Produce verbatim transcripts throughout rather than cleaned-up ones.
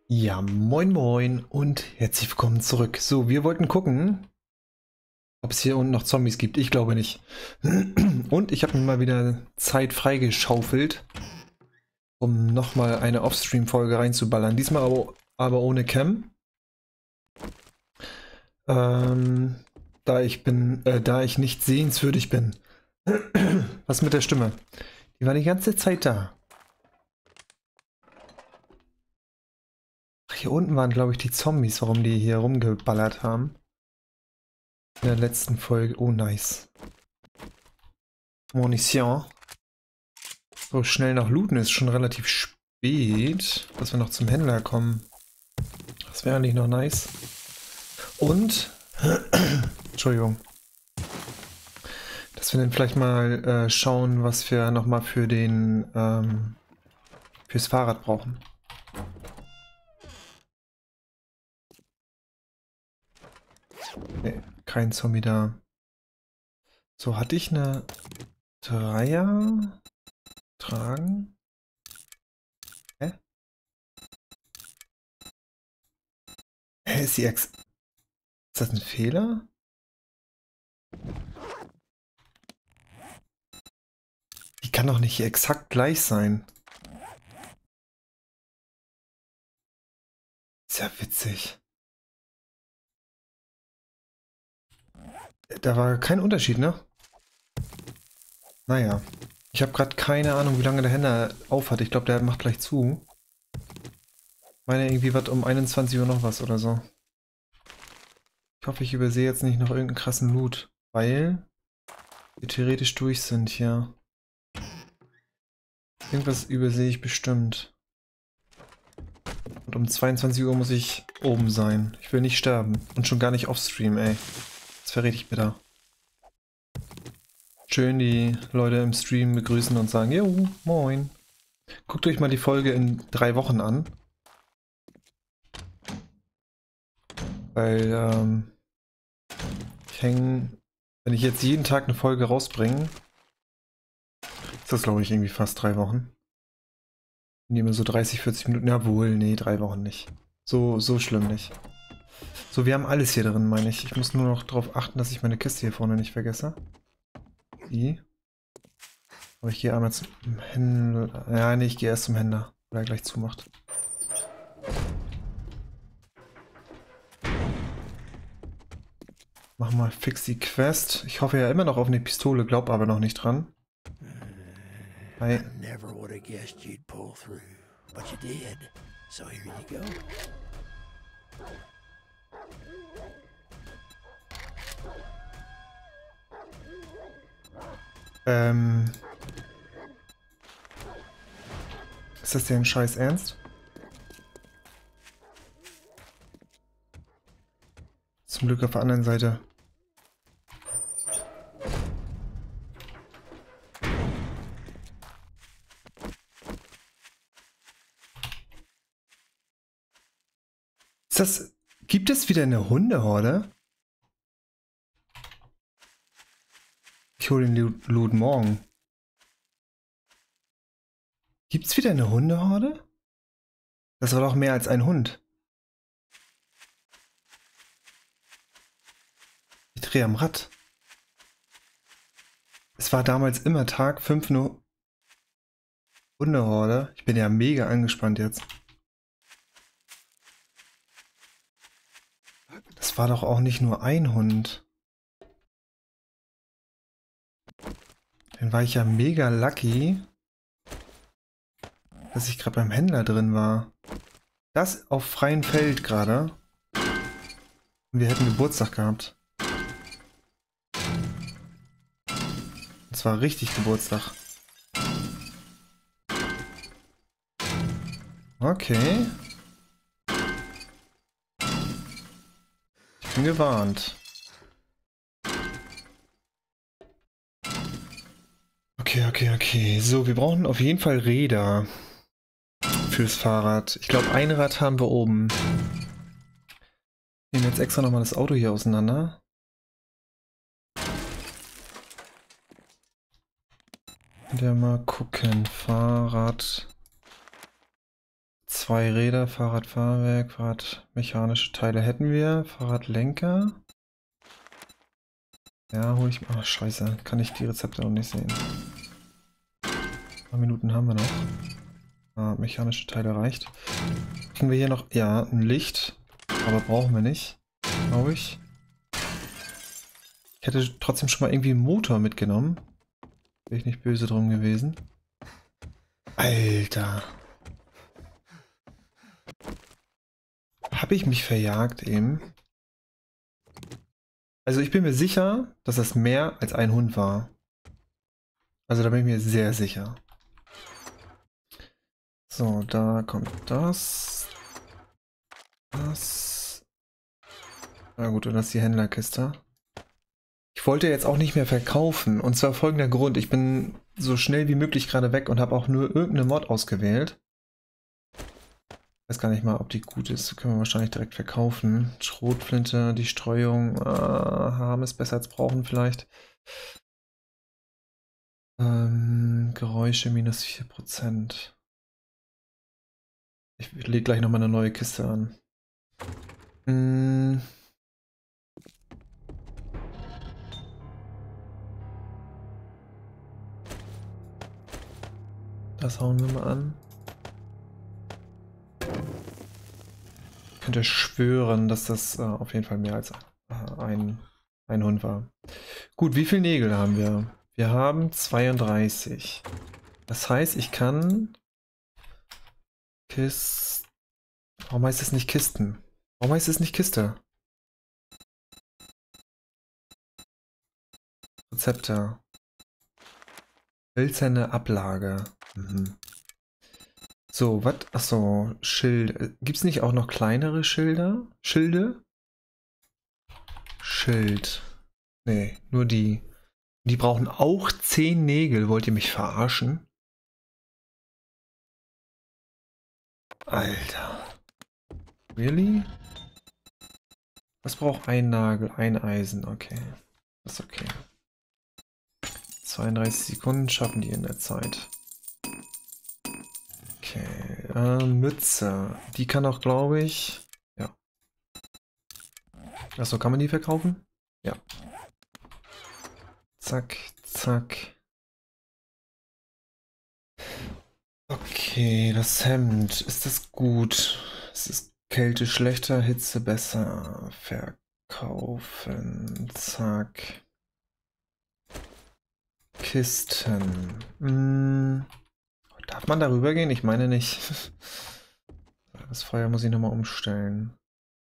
Ja, moin moin und herzlich willkommen zurück. So, wir wollten gucken, ob es hier unten noch Zombies gibt. Ich glaube nicht. Und ich habe mir mal wieder Zeit freigeschaufelt, um nochmal eine Offstream-Folge reinzuballern. Diesmal aber, aber ohne Cam. Ähm, da ich bin, äh, da ich nicht sehenswürdig bin. Was mit der Stimme? Die war die ganze Zeit da. Ach, hier unten waren, glaube ich, die Zombies, warum die hier rumgeballert haben. In der letzten Folge. Oh, nice. Munition. So schnell nach looten ist schon relativ spät, dass wir noch zum Händler kommen. Das wäre eigentlich noch nice. Und, Entschuldigung, dass wir dann vielleicht mal äh, schauen, was wir nochmal für den, ähm, fürs Fahrrad brauchen. Nee, kein Zombie da. So, hatte ich eine Dreier tragen? Hä? Hä, ist die Ex... Ist das ein Fehler? Die kann doch nicht exakt gleich sein. Ist ja witzig. Da war kein Unterschied, ne? Naja. Ich habe gerade keine Ahnung, wie lange der Händler auf hat. Ich glaube, der macht gleich zu. Ich meine irgendwie was um einundzwanzig Uhr noch was oder so. Ich hoffe, ich übersehe jetzt nicht noch irgendeinen krassen Loot. Weil wir theoretisch durch sind hier. Irgendwas übersehe ich bestimmt. Und um zweiundzwanzig Uhr muss ich oben sein. Ich will nicht sterben. Und schon gar nicht offstream, ey. Das wäre richtig bitter. Schön die Leute im Stream begrüßen und sagen, jo, moin. Guckt euch mal die Folge in drei Wochen an. Weil, ähm, ich hänge, wenn ich jetzt jeden Tag eine Folge rausbringe, ist das, glaube ich, irgendwie fast drei Wochen. Ich nehme so dreißig, vierzig Minuten, jawohl, nee, drei Wochen nicht. So, so schlimm nicht. So, wir haben alles hier drin, meine ich. Ich muss nur noch darauf achten, dass ich meine Kiste hier vorne nicht vergesse. Die. Aber ich gehe einmal zum Händler. Ja, nee, ich gehe erst zum Händler, weil er gleich zumacht. Mach mal fix die Quest. Ich hoffe ja immer noch auf eine Pistole, glaub aber noch nicht dran. Hi. Never would have guessed you'd pull through, but you did. So here you go. Ähm. Ist das denn scheiß Ernst? Zum Glück auf der anderen Seite. Ist das... Gibt es wieder eine Hundehorde? Ich hole den Loot, Loot morgen. Gibt's wieder eine Hundehorde? Das war doch mehr als ein Hund. Ich drehe am Rad. Es war damals immer Tag fünf nur Hundehorde. Ich bin ja mega angespannt jetzt. Das war doch auch nicht nur ein Hund. Dann war ich ja mega lucky, dass ich gerade beim Händler drin war. Das auf freiem Feld gerade. Und wir hätten Geburtstag gehabt. Und zwar richtig Geburtstag. Okay. Ich bin gewarnt. Okay, okay, okay. So, wir brauchen auf jeden Fall Räder fürs Fahrrad. Ich glaube, ein Rad haben wir oben. Wir nehmen jetzt extra nochmal das Auto hier auseinander. Und ja mal gucken. Fahrrad zwei Räder, Fahrradfahrwerk, Fahrradmechanische Teile hätten wir, Fahrradlenker. Ja, hole ich... Ach, scheiße, kann ich die Rezepte noch nicht sehen. Ein paar Minuten haben wir noch. Ah, mechanische Teile reicht. Kriegen wir hier noch... Ja, ein Licht, aber brauchen wir nicht, glaube ich. Ich hätte trotzdem schon mal irgendwie einen Motor mitgenommen. Wäre ich nicht böse drum gewesen. Alter. Habe ich mich verjagt eben? Also ich bin mir sicher, dass das mehr als ein Hund war. Also da bin ich mir sehr sicher. So, da kommt das. Das. Na gut, und das ist die Händlerkiste. Ich wollte jetzt auch nicht mehr verkaufen. Und zwar folgender Grund. Ich bin so schnell wie möglich gerade weg und habe auch nur irgendeine Mod ausgewählt. Ich weiß gar nicht mal, ob die gut ist. Können wir wahrscheinlich direkt verkaufen. Schrotflinte, die Streuung. Äh, haben es besser als brauchen vielleicht. Ähm, Geräusche minus vier Prozent. Ich lege gleich nochmal eine neue Kiste an. Hm. Das hauen wir mal an. Ich könnte schwören, dass das äh, auf jeden Fall mehr als äh, ein, ein Hund war. Gut, wie viele Nägel haben wir? Wir haben zweiunddreißig. Das heißt, ich kann Kist... Warum heißt es nicht Kisten? Warum heißt es nicht Kiste? Rezepte. Hölzerne Ablage. Mhm. So, was? Achso, Schild. Gibt es nicht auch noch kleinere Schilder? Schilde? Schild. Nee, nur die. Die brauchen auch zehn Nägel. Wollt ihr mich verarschen? Alter. Really? Was braucht ein Nagel? Ein Eisen. Okay. Das ist okay. zweiunddreißig Sekunden schaffen die in der Zeit. Okay. Äh, Mütze. Die kann auch, glaube ich... Ja. Achso, kann man die verkaufen? Ja. Zack, zack. Okay, das Hemd. Ist das gut? Es ist Kälte schlechter, Hitze besser. Verkaufen. Zack. Kisten. Hm. Darf man darüber gehen? Ich meine nicht. Das Feuer muss ich nochmal umstellen.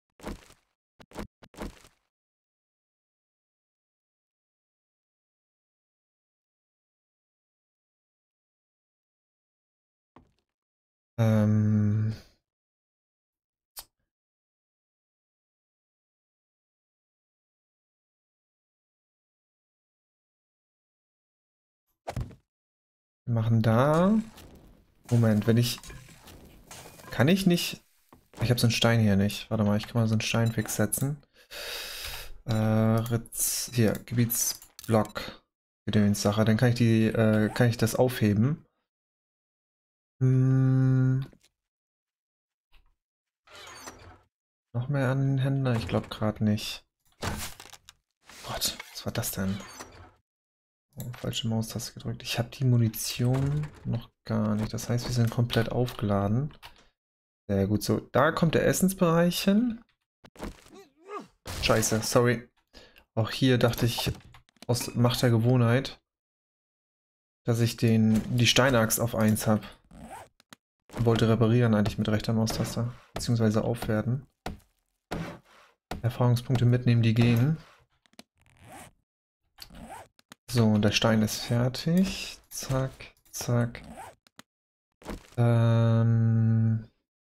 Ähm... Wir machen da... Moment, wenn ich... Kann ich nicht... Ich habe so einen Stein hier nicht. Warte mal, ich kann mal so einen Stein fix setzen. Äh, Ritz... Hier, Gebietsblock. Gedönssache. Dann kann ich die... Äh, kann ich das aufheben. Hm... Noch mehr an den Händler? Ich glaube gerade nicht. Gott, was war das denn? Oh, falsche Maustaste gedrückt. Ich habe die Munition noch gar nicht. Das heißt, wir sind komplett aufgeladen. Sehr gut. So, da kommt der Essensbereich hin. Scheiße, sorry. Auch hier dachte ich aus Macht der Gewohnheit, dass ich den, die Steinaxt auf eins habe. Wollte reparieren eigentlich mit rechter Maustaste. Beziehungsweise aufwerten. Erfahrungspunkte mitnehmen, die gehen. So, der Stein ist fertig. Zack, zack. Ähm...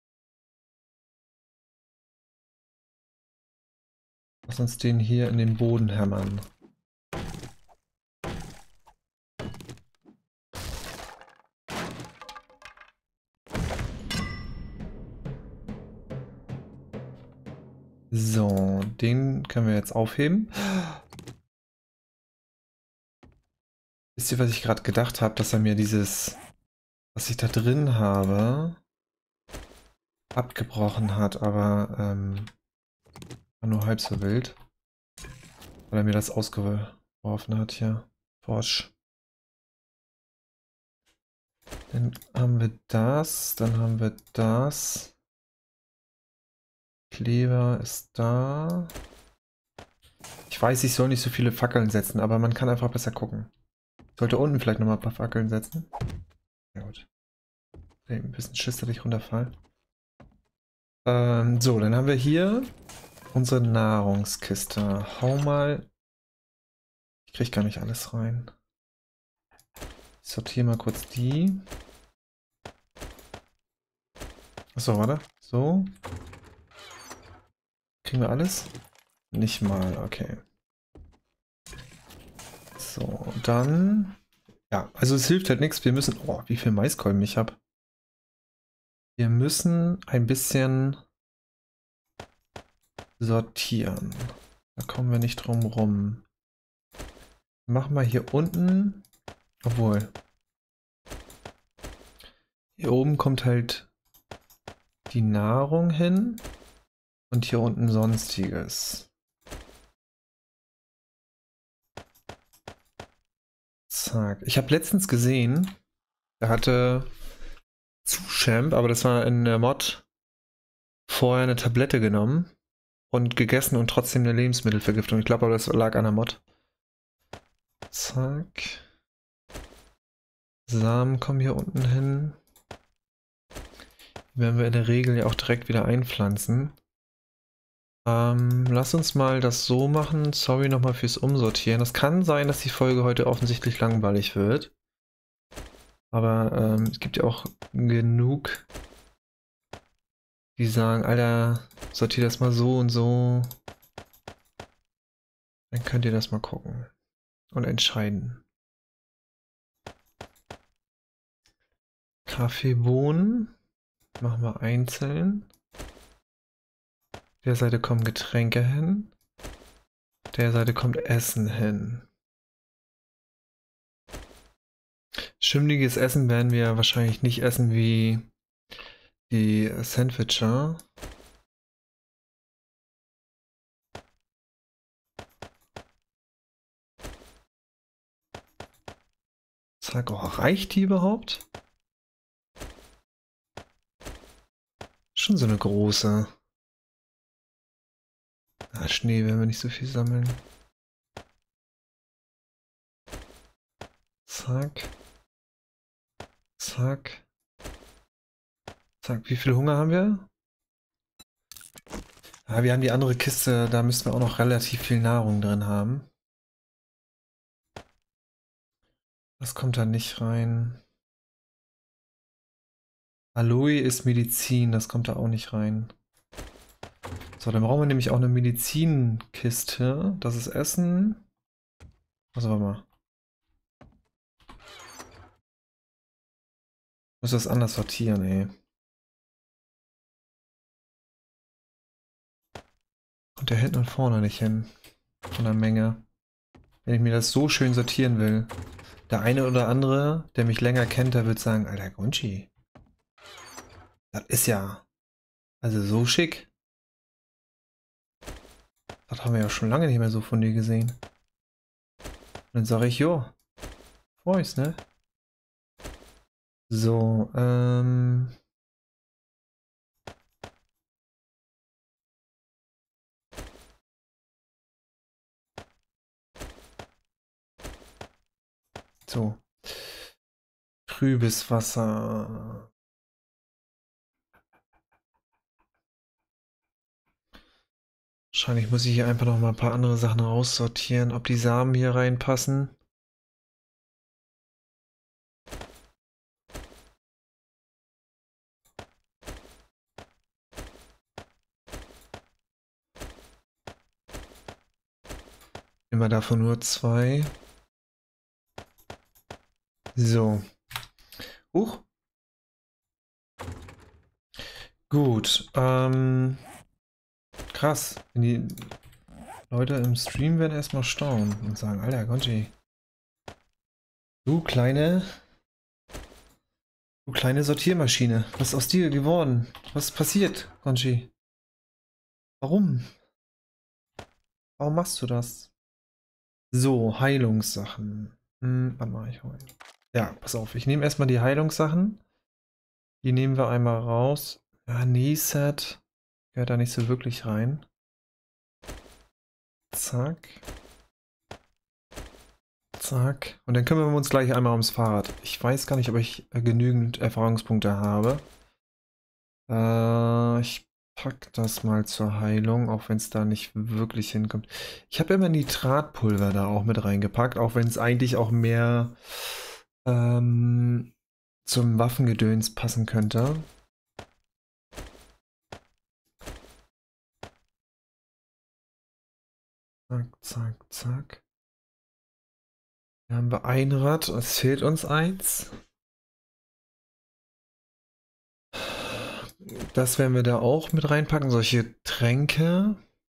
Lass uns den hier in den Boden hämmern. So, den können wir jetzt aufheben. Wisst ihr, was ich gerade gedacht habe, dass er mir dieses, was ich da drin habe, abgebrochen hat, aber ähm, war nur halb so wild. Weil er mir das ausgeworfen hat hier. Forsch. Dann haben wir das, dann haben wir das. Kleber ist da. Ich weiß, ich soll nicht so viele Fackeln setzen, aber man kann einfach besser gucken. Ich sollte unten vielleicht nochmal ein paar Fackeln setzen. Ja gut. Ein bisschen Schiss, dass ich runterfall. Ähm, so, dann haben wir hier unsere Nahrungskiste. Hau mal. Ich krieg gar nicht alles rein. Ich sortiere mal kurz die. Achso, warte. So. Kriegen wir alles? Nicht mal, okay. So, dann. Ja, also es hilft halt nichts. Wir müssen. Oh, wie viel Maiskolben ich habe. Wir müssen ein bisschen sortieren. Da kommen wir nicht drum rum. Machen wir hier unten. Obwohl. Hier oben kommt halt die Nahrung hin. Und hier unten Sonstiges. Zack. Ich habe letztens gesehen, da hatte Zuchamp, aber das war in der Mod, vorher eine Tablette genommen und gegessen und trotzdem eine Lebensmittelvergiftung. Ich glaube aber, das lag an der Mod. Zack. Samen kommen hier unten hin. Die werden wir in der Regel ja auch direkt wieder einpflanzen. Ähm, lass uns mal das so machen. Sorry nochmal fürs Umsortieren. Es kann sein, dass die Folge heute offensichtlich langweilig wird. Aber ähm, es gibt ja auch genug, die sagen, Alter, sortier das mal so und so. Dann könnt ihr das mal gucken und entscheiden. Kaffeebohnen machen wir einzeln. Der Seite kommen Getränke hin. Der Seite kommt Essen hin. Schimmliges Essen werden wir wahrscheinlich nicht essen wie die Sandwicher. Zack, oh, reicht die überhaupt? Schon so eine große. Ah, Schnee werden wir nicht so viel sammeln. Zack. Zack. Zack, wie viel Hunger haben wir? Ah, wir haben die andere Kiste, da müssen wir auch noch relativ viel Nahrung drin haben. Das kommt da nicht rein. Aloe ist Medizin, das kommt da auch nicht rein. So, dann brauchen wir nämlich auch eine Medizinkiste. Das ist Essen. Also warte mal. Ich muss das anders sortieren, ey. Und der hinten und vorne nicht hin. Von der Menge. Wenn ich mir das so schön sortieren will. Der eine oder andere, der mich länger kennt, der wird sagen, Alter Gunchi. Das ist ja... Also so schick. Das haben wir ja schon lange nicht mehr so von dir gesehen. Und dann sage ich, jo. Freu ich's, ne? So, ähm... So. Trübes Wasser. Wahrscheinlich muss ich hier einfach noch mal ein paar andere Sachen raussortieren, ob die Samen hier reinpassen. Immer davon nur zwei. So. Huch. Gut. Ähm, krass. Wenn die Leute im Stream werden erstmal staunen und sagen, Alter, Gonchi. Du kleine. Du kleine Sortiermaschine. Was ist aus dir geworden? Was ist passiert, Gonchi? Warum? Warum machst du das? So, Heilungssachen. Hm, warte mal, ich hol. Ja, pass auf. Ich nehme erstmal die Heilungssachen. Die nehmen wir einmal raus. Ja, Knee-Set gehört da nicht so wirklich rein. Zack. Zack. Und dann kümmern wir uns gleich einmal ums Fahrrad. Ich weiß gar nicht, ob ich äh, genügend Erfahrungspunkte habe. Äh, ich pack das mal zur Heilung, auch wenn es da nicht wirklich hinkommt. Ich habe immer Nitratpulver da auch mit reingepackt, auch wenn es eigentlich auch mehr ähm, zum Waffengedöns passen könnte. Zack, zack, zack. Hier haben wir ein Rad, es fehlt uns eins. Das werden wir da auch mit reinpacken, solche Tränke.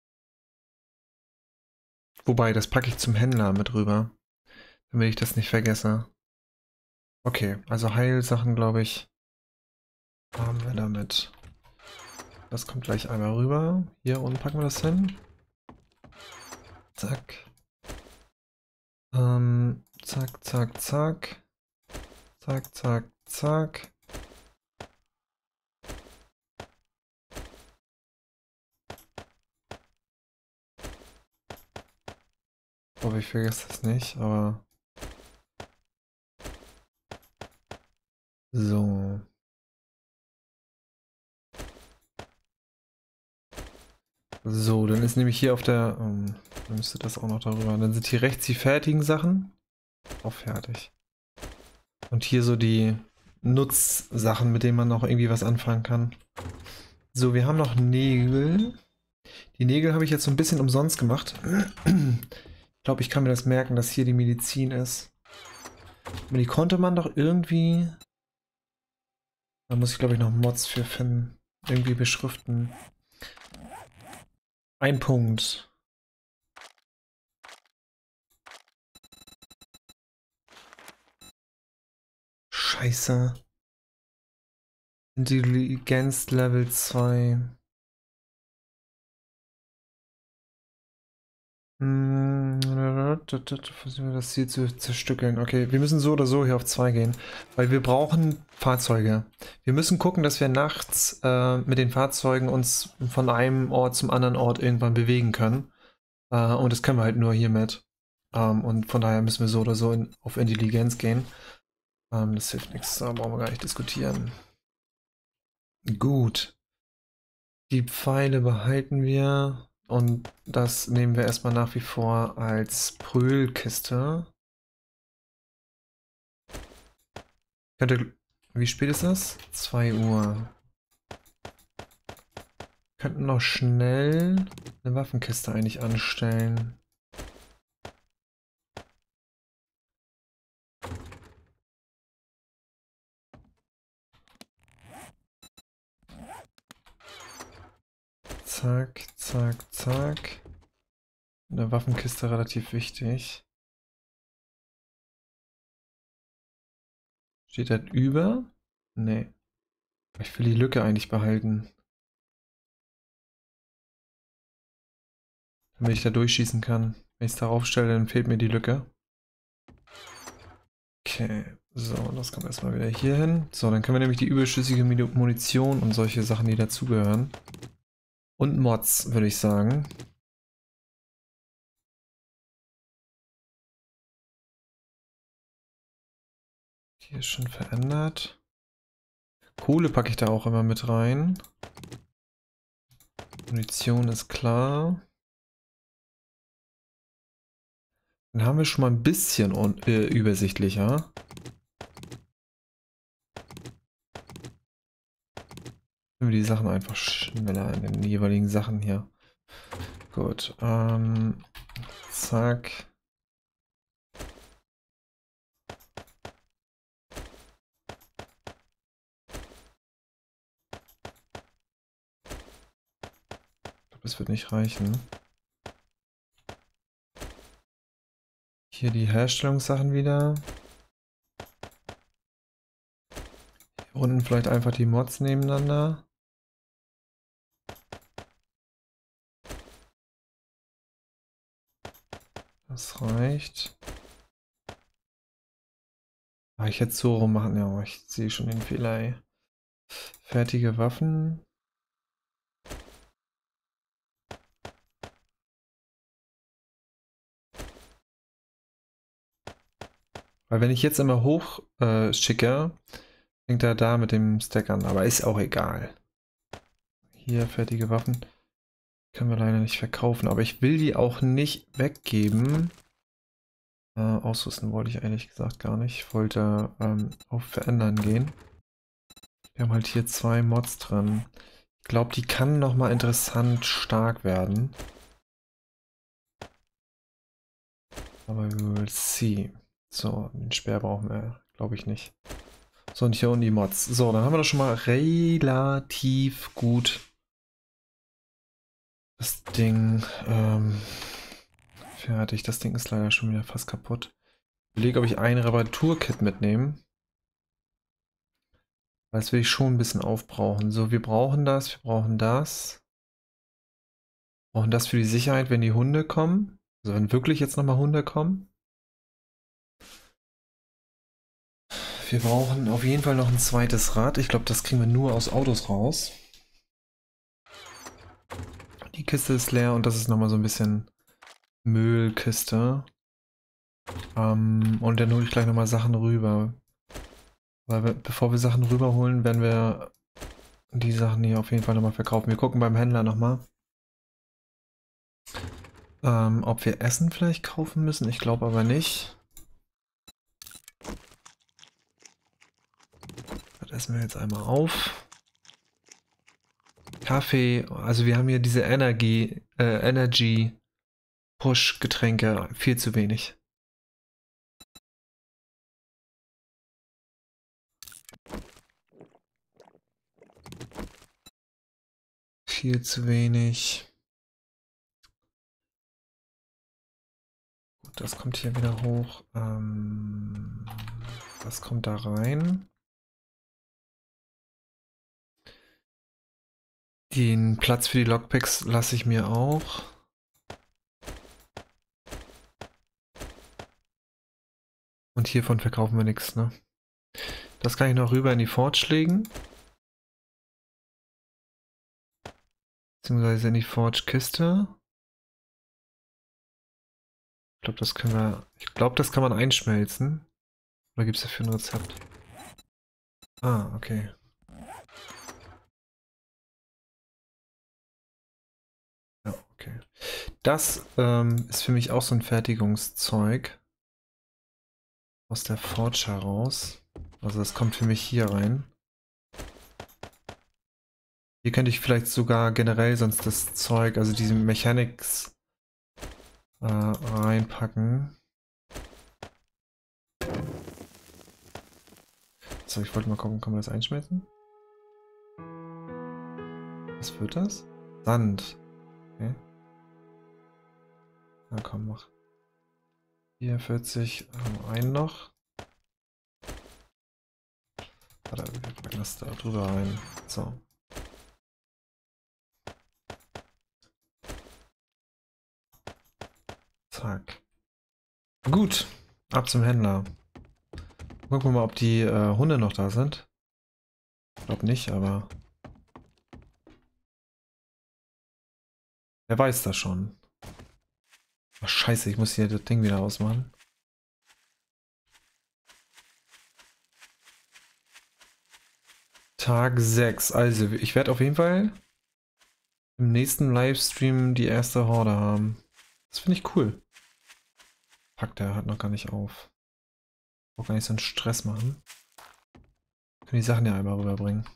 Wobei, das packe ich zum Händler mit rüber, damit ich das nicht vergesse. Okay, also Heilsachen, glaube ich, haben wir damit. Das kommt gleich einmal rüber. Hier unten packen wir das hin. Zack. Ähm, zack, zack, zack. Zack, zack, zack. Ich hoffe, ich vergesse das nicht, aber... So. So, dann ist nämlich hier auf der... Ähm, dann müsste das auch noch darüber. Dann sind hier rechts die fertigen Sachen. Auch fertig. Und hier so die Nutzsachen, mit denen man noch irgendwie was anfangen kann. So, wir haben noch Nägel. Die Nägel habe ich jetzt so ein bisschen umsonst gemacht. Ich glaube, ich kann mir das merken, dass hier die Medizin ist. Aber die konnte man doch irgendwie... Da muss ich, glaube ich, noch Mods für finden. Irgendwie beschriften. Ein Punkt. Scheiße. Intelligenz Level zwei. Hm, versuchen wir das hier zu zerstückeln. Okay, wir müssen so oder so hier auf zwei gehen, weil wir brauchen Fahrzeuge. Wir müssen gucken, dass wir nachts äh, mit den Fahrzeugen uns von einem Ort zum anderen Ort irgendwann bewegen können. Äh, und das können wir halt nur hiermit. Ähm, und von daher müssen wir so oder so in, auf Intelligenz gehen. Ähm, das hilft nichts, da brauchen wir gar nicht diskutieren. Gut. Die Pfeile behalten wir. Und das nehmen wir erstmal nach wie vor als Prügelkiste. Könnte. Wie spät ist das? zwei Uhr. Könnten noch schnell eine Waffenkiste eigentlich anstellen. Zack, zack, zack. Eine Waffenkiste relativ wichtig. Steht das über? Nee. Ich will die Lücke eigentlich behalten. Damit ich da durchschießen kann. Wenn ich es darauf stelle, dann fehlt mir die Lücke. Okay, so, das kommt erstmal wieder hier hin. So, dann können wir nämlich die überschüssige Munition und solche Sachen, die dazugehören. Und Mods, würde ich sagen. Hier ist schon verändert. Kohle packe ich da auch immer mit rein. Munition ist klar. Dann haben wir schon mal ein bisschen äh, übersichtlicher. Nehmen wir die Sachen einfach schneller in den jeweiligen Sachen hier. Gut. Ähm, zack. Ich glaube, das wird nicht reichen. Hier die Herstellungssachen wieder. Hier unten vielleicht einfach die Mods nebeneinander. Das reicht. Ah, ich hätte es so rum machen, ja, ich sehe schon den Fehler, ey. Fertige Waffen. Weil wenn ich jetzt immer hoch äh, schicke, fängt er da mit dem Stack an, aber ist auch egal. Hier fertige Waffen. Können wir leider nicht verkaufen, aber ich will die auch nicht weggeben. Äh, ausrüsten wollte ich eigentlich gesagt gar nicht. Ich wollte ähm, auf Verändern gehen. Wir haben halt hier zwei Mods drin. Ich glaube, die kann nochmal interessant stark werden. Aber we will see. So, den Speer brauchen wir, glaube ich, nicht. So, und hier unten die Mods. So, dann haben wir das schon mal relativ gut. Das Ding ähm, fertig. Das Ding ist leider schon wieder fast kaputt. Ich überlege, ob ich ein Reparaturkit mitnehme. Weil das will ich schon ein bisschen aufbrauchen. So, wir brauchen das, wir brauchen das. Wir brauchen das für die Sicherheit, wenn die Hunde kommen. Also wenn wirklich jetzt nochmal Hunde kommen. Wir brauchen auf jeden Fall noch ein zweites Rad. Ich glaube, das kriegen wir nur aus Autos raus. Die Kiste ist leer und das ist nochmal so ein bisschen Müllkiste. Ähm, und dann hole ich gleich nochmal Sachen rüber. Weil wir, bevor wir Sachen rüberholen, werden wir die Sachen hier auf jeden Fall nochmal verkaufen. Wir gucken beim Händler nochmal. Ähm, ob wir Essen vielleicht kaufen müssen. Ich glaube aber nicht. Das essen wir jetzt einmal auf. Kaffee, also wir haben hier diese Energie, äh, Energy Push Getränke, viel zu wenig. Viel zu wenig. Gut, das kommt hier wieder hoch. Ähm, das kommt da rein. Den Platz für die Lockpicks lasse ich mir auch. Und hiervon verkaufen wir nichts, ne? Das kann ich noch rüber in die Forge legen. Beziehungsweise in die Forge-Kiste. Ich glaube, das können wir. Ich glaube, das kann man einschmelzen. Oder gibt es dafür ein Rezept? Ah, okay. Ja, okay. Das ähm, ist für mich auch so ein Fertigungszeug. Aus der Forge heraus. Also das kommt für mich hier rein. Hier könnte ich vielleicht sogar generell sonst das Zeug, also diese Mechanics äh, reinpacken. So, ich wollte mal gucken, kann man das einschmelzen? Was wird das? Sand. Okay. Na komm, mach. vierundvierzig, haben wir einen noch. Warte, wir packen das da drüber rein. So. Zack. Gut, ab zum Händler. Gucken wir mal, ob die äh, Hunde noch da sind. Ich glaube nicht, aber... Wer weiß das schon. Ach, scheiße, ich muss hier das Ding wieder ausmachen. Tag sechs. Also, ich werde auf jeden Fall im nächsten Livestream die erste Horde haben. Das finde ich cool. Fuck, der hört noch gar nicht auf. Ich brauche gar nicht so einen Stress machen. Können die Sachen ja einmal rüberbringen.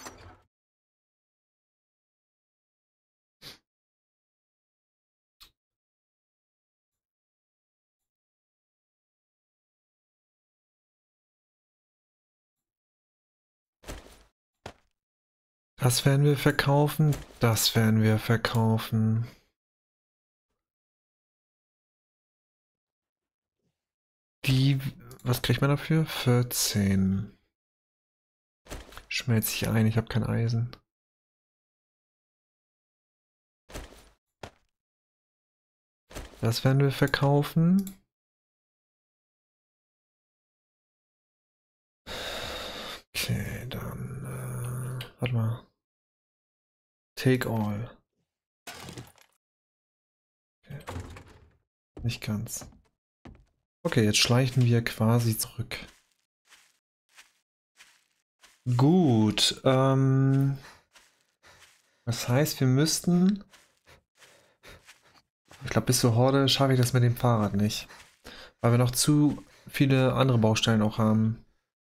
Das werden wir verkaufen. Das werden wir verkaufen. Die, was kriegt man dafür? vierzehn. Schmelze ich ein, ich habe kein Eisen. Das werden wir verkaufen. Okay, dann... Äh, warte mal. Take all. Okay. Nicht ganz. Okay, jetzt schleichen wir quasi zurück. Gut. Ähm, das heißt, wir müssten... Ich glaube, bis zur Horde schaffe ich das mit dem Fahrrad nicht. Weil wir noch zu viele andere Baustellen auch haben.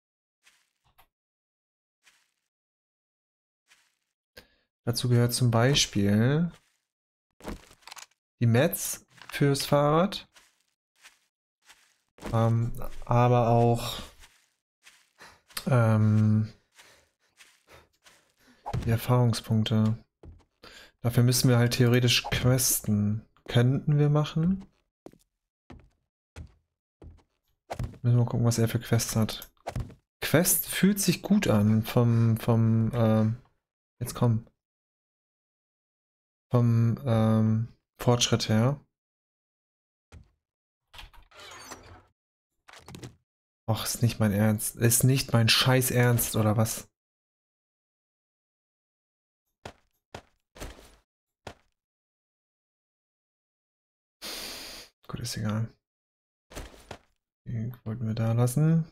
Dazu gehört zum Beispiel die Mats fürs Fahrrad. Ähm, aber auch ähm, die Erfahrungspunkte. Dafür müssen wir halt theoretisch questen. Könnten wir machen. Müssen wir mal gucken, was er für Quests hat. Quest fühlt sich gut an vom, vom, ähm, jetzt komm. Vom, ähm, Fortschritt her. Och, ist nicht mein Ernst. Ist nicht mein scheiß Ernst, oder was? Gut, ist egal. Die wollten wir da lassen.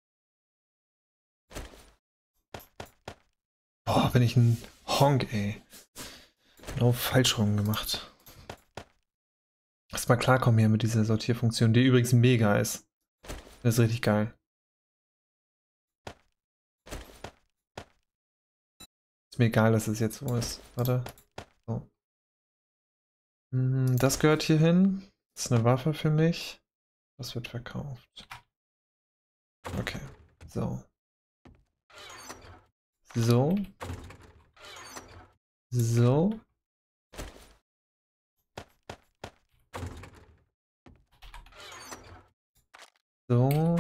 Boah, bin ich ein Honk, ey. Genau falsch rum gemacht. Lass mal klarkommen hier mit dieser Sortierfunktion, die übrigens mega ist. Das ist richtig geil. Ist mir egal, dass es jetzt so ist. Warte. So. Das gehört hier hin. Das ist eine Waffe für mich. Das wird verkauft. Okay. So. So. So. So.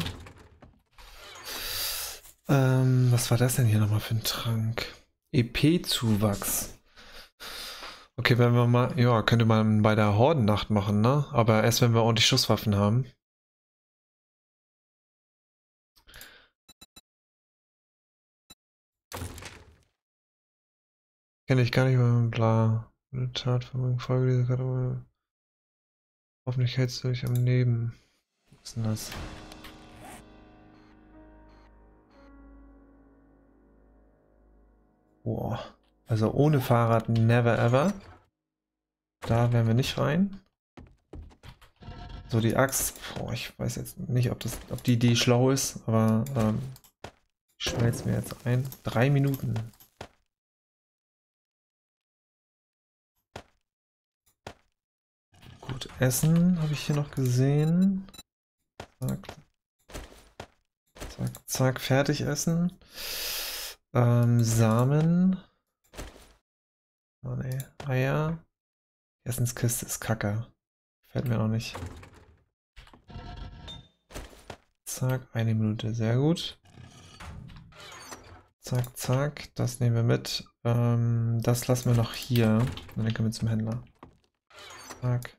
Ähm, was war das denn hier nochmal für ein Trank? E P-Zuwachs. Okay, wenn wir mal, ja, könnte man bei der Hordennacht machen, ne? Aber erst wenn wir ordentlich Schusswaffen haben. Kenne ich gar nicht mehr, bla. Eine Tatvermögen, Folge dieser Karte. Hoffentlich hältst du dich am Leben. Was ist denn das? Boah. Also ohne Fahrrad never ever. Da wären wir nicht rein. So, die Axt. Boah, ich weiß jetzt nicht, ob, das, ob die Idee schlau ist, aber ähm, ich schmelze mir jetzt ein. Drei Minuten. Gut, Essen habe ich hier noch gesehen. Zack. Zack, zack, fertig essen. Ähm, Samen. Oh ne, Eier. Die Essenskiste ist kacke. Gefällt mir auch nicht. Zack, eine Minute, sehr gut. Zack, zack, das nehmen wir mit. Ähm, das lassen wir noch hier. Und dann können wir zum Händler. Zack.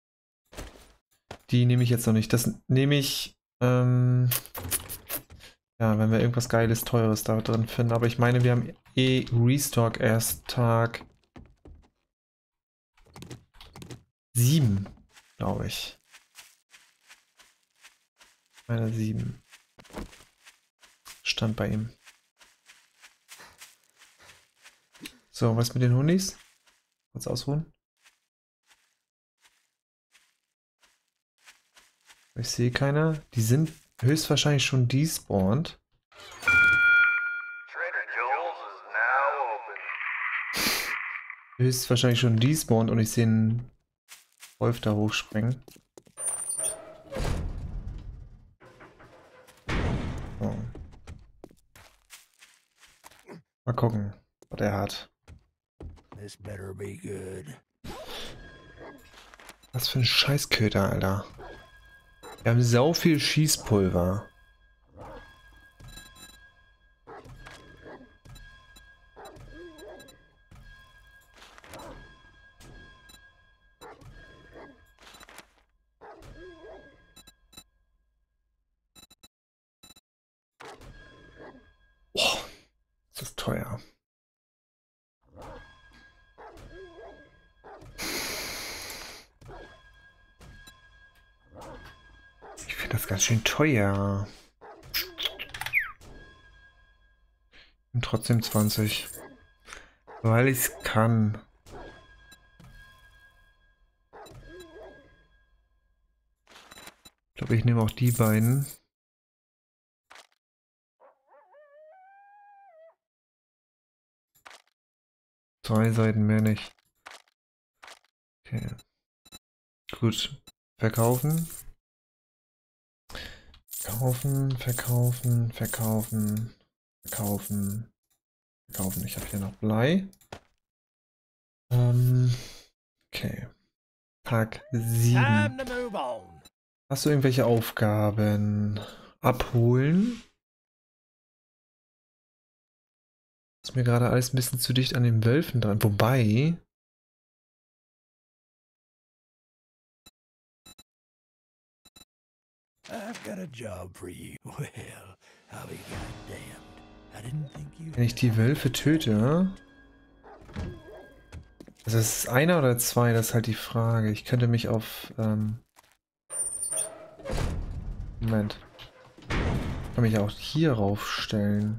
Die nehme ich jetzt noch nicht. Das nehme ich, ähm, ja, wenn wir irgendwas Geiles, Teures da drin finden. Aber ich meine, wir haben eh Restock erst Tag sieben, glaube ich. Meine sieben. Stand bei ihm. So, was mit den Hundis? Kurz ausruhen. Ich sehe keine. Die sind höchstwahrscheinlich schon despawned. Höchstwahrscheinlich schon despawned und ich sehe einen Wolf da hochspringen. So. Mal gucken, was er hat. This better be good. Was für ein Scheißköter, Alter. Wir haben sau viel Schießpulver. teuer. Ich finde das ganz schön teuer. Und trotzdem zwanzig. Weil ich es kann. Ich glaube, ich nehme auch die beiden. Zwei Seiten mehr nicht. Okay. Gut. Verkaufen. Verkaufen, verkaufen, verkaufen, verkaufen, verkaufen. Ich habe hier noch Blei. Ähm, okay. Tag sieben. Hast du irgendwelche Aufgaben? Abholen. Ist mir gerade alles ein bisschen zu dicht an den Wölfen dran. Wobei... I've got a job for you. Well, I'll be goddamned. I didn't think you... Wenn ich die Wölfe töte... Also ist es einer oder zwei? Das ist halt die Frage. Ich könnte mich auf... Ähm Moment. Ich kann mich auch hier raufstellen.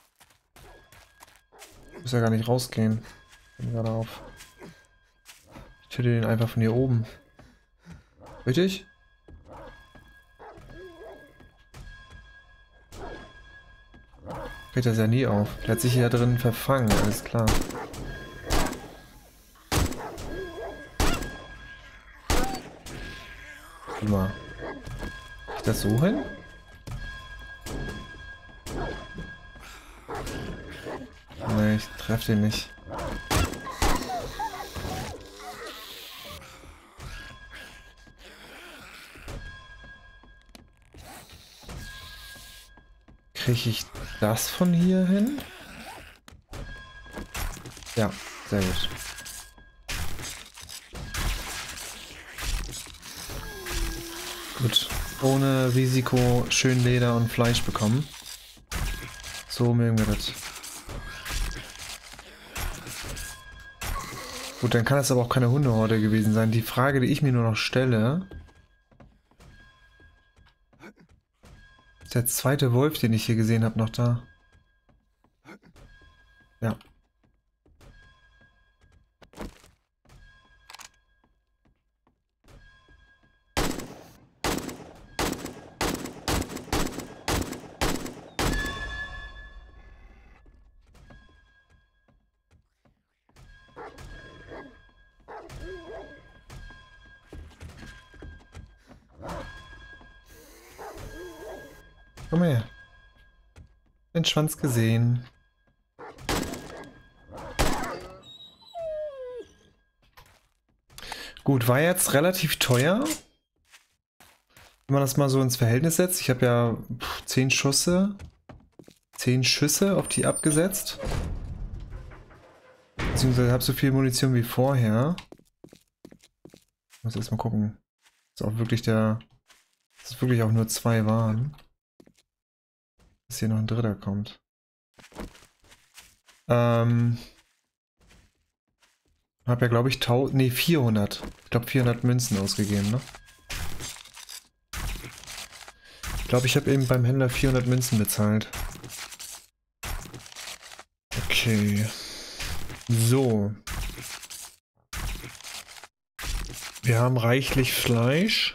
Ich muss ja gar nicht rausgehen. Ich bin gerade auf. Ich töte den einfach von hier oben. Richtig? Geht das ja nie auf. Der hat sich hier drin verfangen, alles klar. Warte mal. Geht das so hin? Nee, ich treffe den nicht. Kriege ich das von hier hin? Ja, sehr gut. Gut. Ohne Risiko schön Leder und Fleisch bekommen. So mögen wir das. Gut, dann kann es aber auch keine Hundehorde gewesen sein. Die Frage, die ich mir nur noch stelle... Ist der zweite Wolf, den ich hier gesehen habe, noch da? Ja. Komm her. Den Schwanz gesehen. Gut, war jetzt relativ teuer. Wenn man das mal so ins Verhältnis setzt. Ich habe ja zehn Schüsse. zehn Schüsse auf die abgesetzt. Beziehungsweise habe so viel Munition wie vorher. Ich muss erst mal gucken. Dass auch wirklich der. Dass es wirklich auch nur zwei waren. Dass hier noch ein dritter kommt. Ähm. Hab ja glaube ich tausend, nee vierhundert. Ich glaube vierhundert Münzen ausgegeben, ne? Ich glaube ich habe eben beim Händler vierhundert Münzen bezahlt. Okay. So. Wir haben reichlich Fleisch.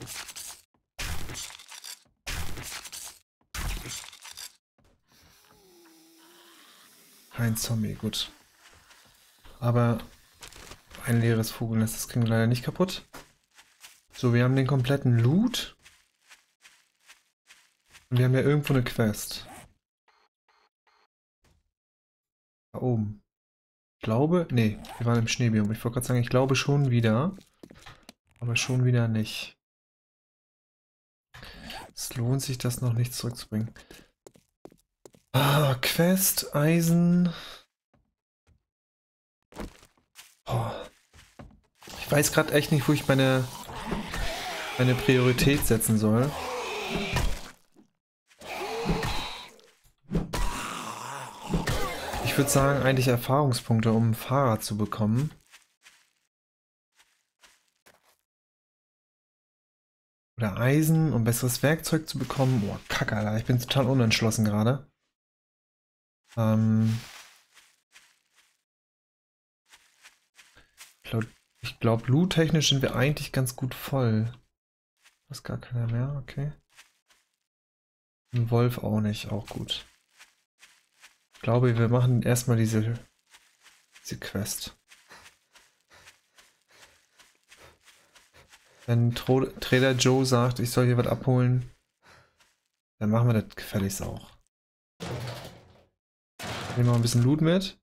Kein Zombie, gut. Aber ein leeres Vogelnest, das kriegen wir leider nicht kaputt. So, wir haben den kompletten Loot. Und wir haben ja irgendwo eine Quest. Da oben. Ich glaube, nee, wir waren im Schneebiom. Ich wollte gerade sagen, ich glaube schon wieder. Aber schon wieder nicht. Es lohnt sich, das noch nicht zurückzubringen. Ah, Quest, Eisen. Oh. Ich weiß gerade echt nicht, wo ich meine, meine Priorität setzen soll. würde sagen, eigentlich Erfahrungspunkte, um ein Fahrrad zu bekommen. Oder Eisen, um besseres Werkzeug zu bekommen. Boah, Kacke, Alter. Ich bin total unentschlossen gerade. Ähm... Ich glaube, glaub, loot-technisch sind wir eigentlich ganz gut voll. Da ist gar keiner mehr, okay. Ein Wolf auch nicht, auch gut. Ich glaube, wir machen erstmal diese, diese Quest. Wenn Tro Trader Joe sagt, ich soll hier was abholen, dann machen wir das gefälligst auch. Nehmen wir ein bisschen Loot mit.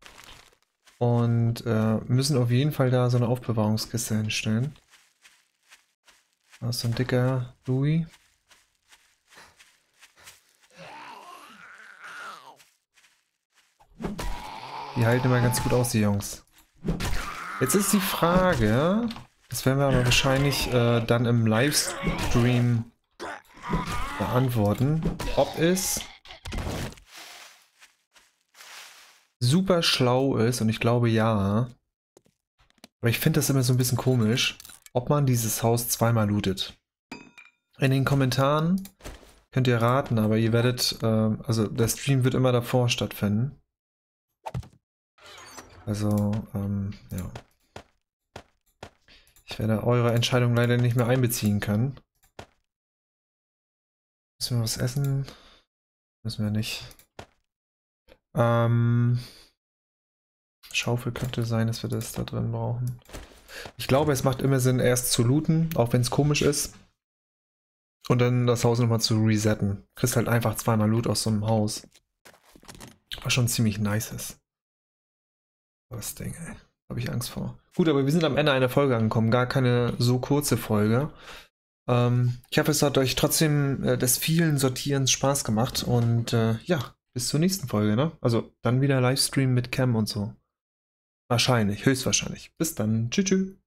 Und äh, müssen auf jeden Fall da so eine Aufbewahrungskiste hinstellen. Da ist so ein dicker Louis. Die halten immer ganz gut aus, die Jungs. Jetzt ist die Frage, das werden wir aber wahrscheinlich äh, dann im Livestream beantworten, ob es super schlau ist, und ich glaube ja, aber ich finde das immer so ein bisschen komisch, ob man dieses Haus zweimal lootet. In den Kommentaren könnt ihr raten, aber ihr werdet, äh, also der Stream wird immer davor stattfinden. Also, ähm, ja. Ich werde eure Entscheidung leider nicht mehr einbeziehen können. Müssen wir was essen? Müssen wir nicht. Ähm, Schaufel könnte sein, dass wir das da drin brauchen. Ich glaube, es macht immer Sinn, erst zu looten, auch wenn es komisch ist. Und dann das Haus nochmal zu resetten. Kriegst halt einfach zweimal Loot aus so einem Haus. Was schon ziemlich nice ist. Das Ding, ey. Habe ich Angst vor. Gut, aber wir sind am Ende einer Folge angekommen. Gar keine so kurze Folge. Ähm, ich hoffe, es hat euch trotzdem äh, des vielen Sortierens Spaß gemacht. Und äh, ja, bis zur nächsten Folge, ne? Also dann wieder Livestream mit Cam und so. Wahrscheinlich, höchstwahrscheinlich. Bis dann. Tschüss, tschüss.